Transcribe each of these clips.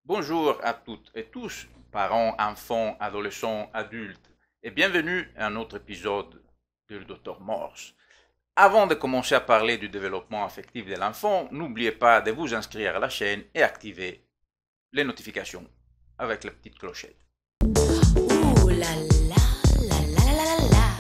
Bonjour à toutes et tous, parents, enfants, adolescents, adultes, et bienvenue à un autre épisode du Dr Morse. Avant de commencer à parler du développement affectif de l'enfant, n'oubliez pas de vous inscrire à la chaîne et activer les notifications avec la petite clochette. Ouh là là, là là là là là.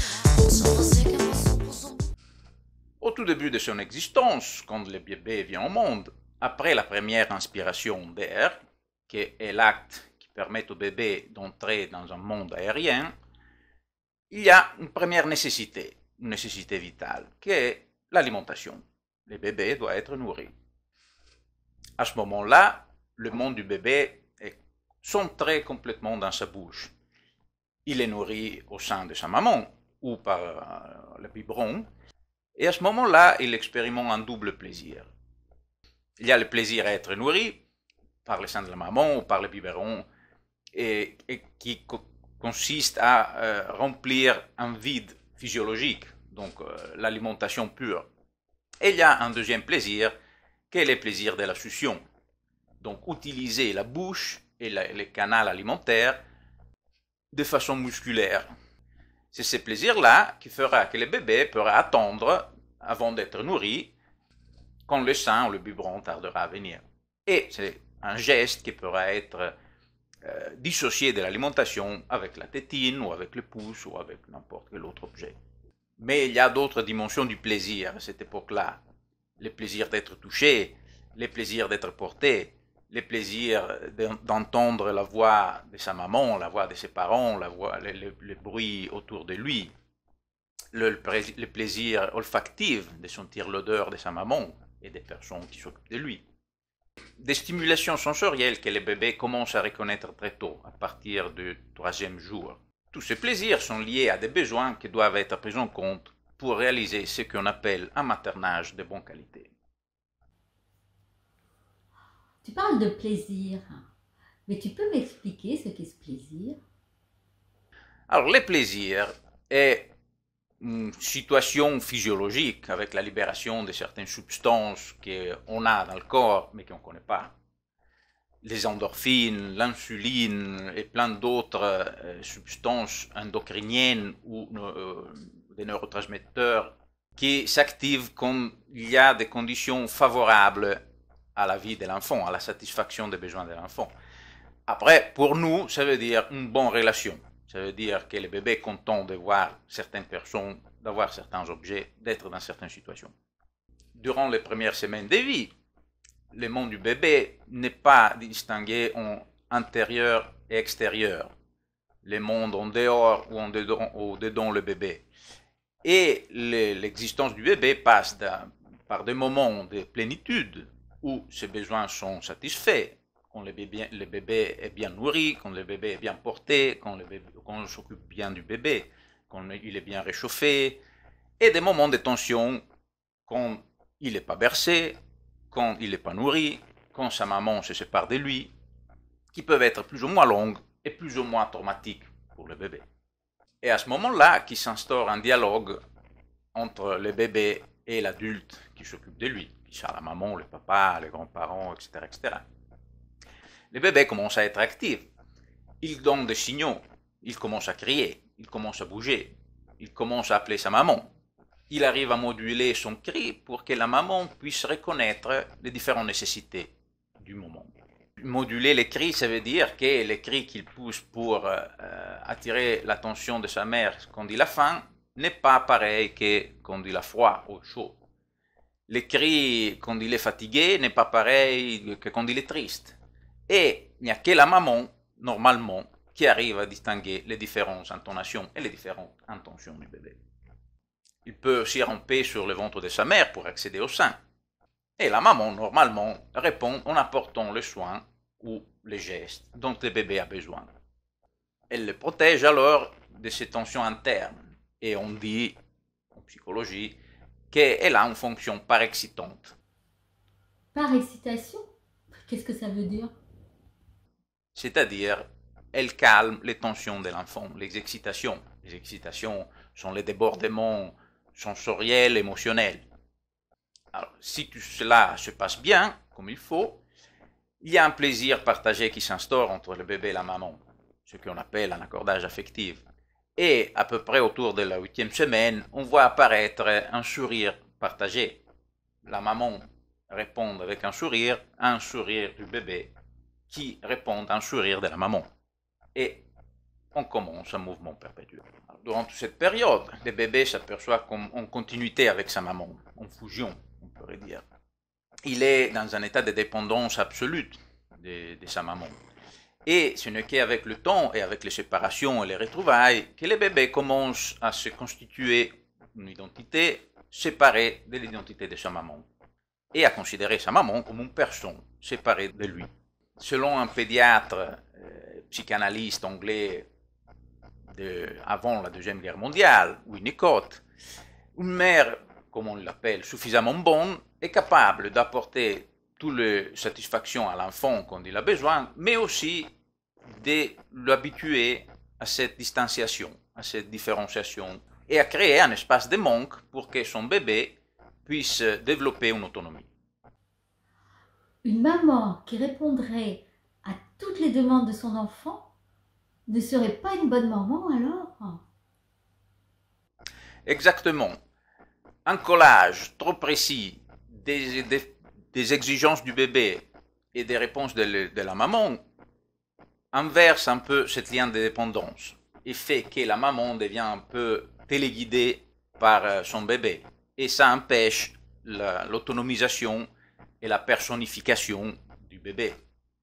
Au tout début de son existence, quand le bébé vient au monde, après la première inspiration d'air, qui est l'acte qui permet au bébé d'entrer dans un monde aérien, il y a une première nécessité, une nécessité vitale, qui est l'alimentation. Le bébé doit être nourri. À ce moment-là, le monde du bébé est centré complètement dans sa bouche. Il est nourri au sein de sa maman ou par le biberon, et à ce moment-là, il expérimente un double plaisir. Il y a le plaisir à être nourri par le sein de la maman ou par le biberon, et qui consiste à remplir un vide physiologique, donc l'alimentation pure. Et il y a un deuxième plaisir, qui est le plaisir de la succion. Donc utiliser la bouche et les canaux alimentaires de façon musculaire. C'est ce plaisir-là qui fera que le bébé pourra attendre avant d'être nourri quand le sein ou le biberon tardera à venir. Et c'est un geste qui pourra être dissocié de l'alimentation avec la tétine ou avec le pouce ou avec n'importe quel autre objet. Mais il y a d'autres dimensions du plaisir à cette époque-là. Le plaisir d'être touché, le plaisir d'être porté, le plaisir d'entendre la voix de sa maman, la voix de ses parents, le bruit autour de lui, le plaisir olfactif de sentir l'odeur de sa maman et des personnes qui s'occupent de lui. Des stimulations sensorielles que les bébés commencent à reconnaître très tôt, à partir du troisième jour. Tous ces plaisirs sont liés à des besoins qui doivent être pris en compte pour réaliser ce qu'on appelle un maternage de bonne qualité. Tu parles de plaisir, mais tu peux m'expliquer ce qu'est ce plaisir? Alors, le plaisir est une situation physiologique avec la libération de certaines substances qu'on a dans le corps mais qu'on ne connaît pas. Les endorphines, l'insuline et plein d'autres substances endocriniennes ou des neurotransmetteurs qui s'activent quand il y a des conditions favorables à la vie de l'enfant, à la satisfaction des besoins de l'enfant. Après, pour nous, ça veut dire une bonne relation. Ça veut dire que le bébé est content de voir certaines personnes, d'avoir certains objets, d'être dans certaines situations. Durant les premières semaines de vie, le monde du bébé n'est pas distingué en intérieur et extérieur. Le monde en dehors ou dedans le bébé. Et l'existence du bébé passe par des moments de plénitude où ses besoins sont satisfaits, quand le bébé est bien nourri, quand le bébé est bien porté, quand on s'occupe bien du bébé, quand il est bien réchauffé, et des moments de tension quand il n'est pas bercé, quand il n'est pas nourri, quand sa maman se sépare de lui, qui peuvent être plus ou moins longues et plus ou moins traumatiques pour le bébé. Et à ce moment-là, qui s'instaure un dialogue entre le bébé et l'adulte qui s'occupe de lui, qui soit la maman, le papa, les grands-parents, etc., etc. Le bébé commence à être actif. Il donne des signaux. Il commence à crier. Il commence à bouger. Il commence à appeler sa maman. Il arrive à moduler son cri pour que la maman puisse reconnaître les différentes nécessités du moment. Moduler les cris, ça veut dire que les cris qu'il pousse pour attirer l'attention de sa mère quand il a faim n'est pas pareil que quand il a froid ou chaud. Les cris quand il est fatigué n'est pas pareil que quand il est triste. Et il n'y a que la maman, normalement, qui arrive à distinguer les différentes intonations et les différentes intentions du bébé. Il peut aussi ramper sur le ventre de sa mère pour accéder au sein. Et la maman, normalement, répond en apportant le soin ou les gestes dont le bébé a besoin. Elle le protège alors de ces tensions internes. Et on dit, en psychologie, qu'elle a une fonction parexcitante. Par excitation? Qu'est-ce que ça veut dire? C'est-à-dire, elle calme les tensions de l'enfant, les excitations. Les excitations sont les débordements sensoriels, émotionnels. Alors, si tout cela se passe bien, comme il faut, il y a un plaisir partagé qui s'instaure entre le bébé et la maman, ce qu'on appelle un accordage affectif. Et à peu près autour de la 8e semaine, on voit apparaître un sourire partagé. La maman répond avec un sourire du bébé qui répond à un sourire de la maman. Et on commence un mouvement perpétuel. Durant toute cette période, le bébé s'aperçoit comme en continuité avec sa maman, en fusion, on pourrait dire. Il est dans un état de dépendance absolue de sa maman. Et ce n'est qu'avec le temps et avec les séparations et les retrouvailles que le bébé commence à se constituer une identité séparée de l'identité de sa maman et à considérer sa maman comme une personne séparée de lui. Selon un pédiatre psychanalyste anglais avant la Deuxième Guerre mondiale, Winnicott, une mère, comme on l'appelle, suffisamment bonne, est capable d'apporter toute la satisfaction à l'enfant quand il a besoin, mais aussi de l'habituer à cette distanciation, à cette différenciation, et à créer un espace de manque pour que son bébé puisse développer une autonomie. Une maman qui répondrait à toutes les demandes de son enfant ne serait pas une bonne maman alors? Exactement. Un collage trop précis des exigences du bébé et des réponses de la maman inverse un peu cette lien de dépendance et fait que la maman devient un peu téléguidée par son bébé. Et ça empêche l'autonomisation et la personnification du bébé.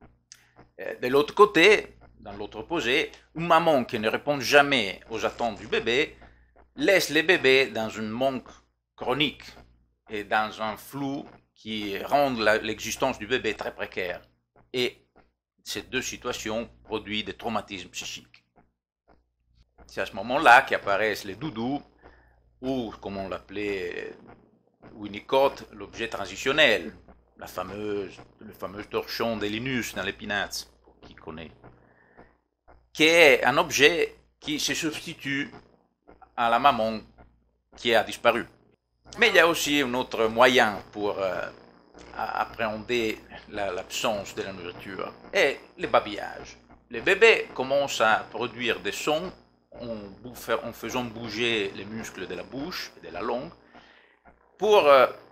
De l'autre côté, dans l'autre opposé, une maman qui ne répond jamais aux attentes du bébé laisse le bébé dans un manque chronique et dans un flou qui rend l'existence du bébé très précaire. Et ces deux situations produisent des traumatismes psychiques. C'est à ce moment-là qu'apparaissent les doudous, ou, comme on l'appelait Winnicott, l'objet transitionnel, le fameux torchon de Linus dans les Peanuts, pour qui connaît, qui est un objet qui se substitue à la maman qui a disparu. Mais il y a aussi un autre moyen pour appréhender l'absence de la nourriture, et le babillage. Le bébé commence à produire des sons en faisant bouger les muscles de la bouche et de la langue pour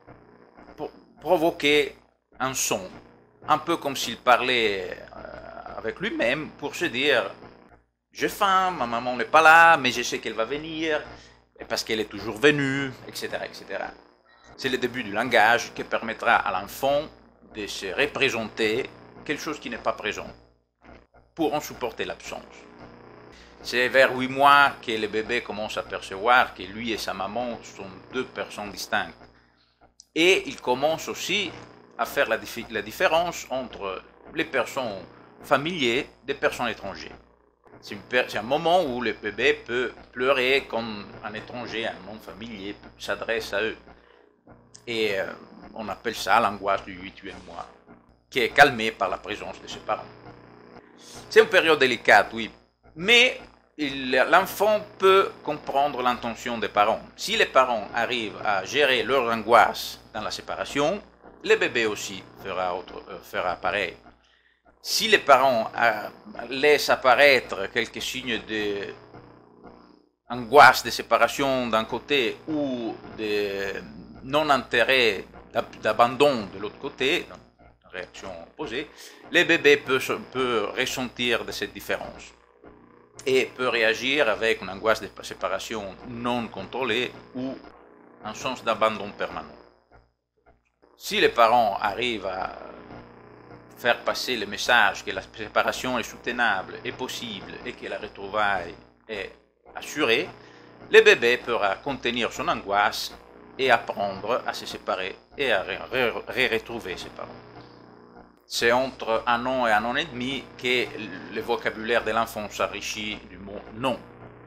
provoquer un son, un peu comme s'il parlait avec lui-même pour se dire « j'ai faim, ma maman n'est pas là, mais je sais qu'elle va venir, parce qu'elle est toujours venue, etc. etc. » C'est le début du langage qui permettra à l'enfant de se représenter quelque chose qui n'est pas présent pour en supporter l'absence. C'est vers 8 mois que le bébé commence à percevoir que lui et sa maman sont deux personnes distinctes. Et il commence aussi à faire la différence entre les personnes familières et les personnes étrangères. C'est un moment où le bébé peut pleurer quand un étranger, un non familier, s'adresse à eux. Et on appelle ça l'angoisse du 8e mois, qui est calmée par la présence de ses parents. C'est une période délicate, oui, mais l'enfant peut comprendre l'intention des parents. Si les parents arrivent à gérer leur angoisse dans la séparation, le bébé aussi fera pareil. Si les parents laissent apparaître quelques signes d'angoisse de séparation d'un côté ou de non-intérêt, d'abandon de l'autre côté, réaction opposée, le bébé peut ressentir de cette différence et peut réagir avec une angoisse de séparation non contrôlée ou un sens d'abandon permanent. Si les parents arrivent à faire passer le message que la séparation est soutenable, est possible et que la retrouvaille est assurée, le bébé pourra contenir son angoisse et apprendre à se séparer et à retrouver ses parents. C'est entre 1 an et 1 an et demi que le vocabulaire de l'enfant s'enrichit du mot non,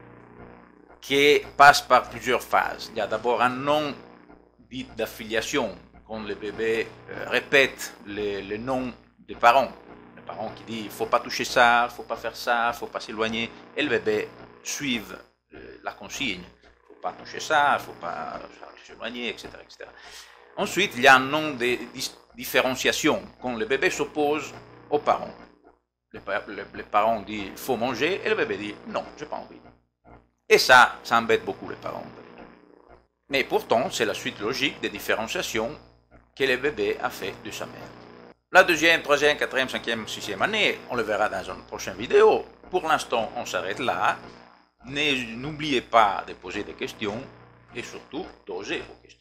qui passe par plusieurs phases. Il y a d'abord un non dit d'affiliation, quand le bébé répète les noms des parents. Les parents qui disent il ne faut pas toucher ça, il ne faut pas faire ça, il ne faut pas s'éloigner, et le bébé suit la consigne. Il ne faut pas toucher ça, il ne faut pas s'éloigner, etc., etc. Ensuite, il y a un nom de différenciation. Quand le bébé s'oppose aux parents. Les parents disent il faut manger et le bébé dit non, j'ai pas envie. Et ça embête beaucoup les parents. Mais pourtant, c'est la suite logique des différenciations que le bébé a fait de sa mère. La deuxième, troisième, quatrième, cinquième, sixième année, on le verra dans une prochaine vidéo. Pour l'instant, on s'arrête là. N'oubliez pas de poser des questions et surtout d'oser vos questions.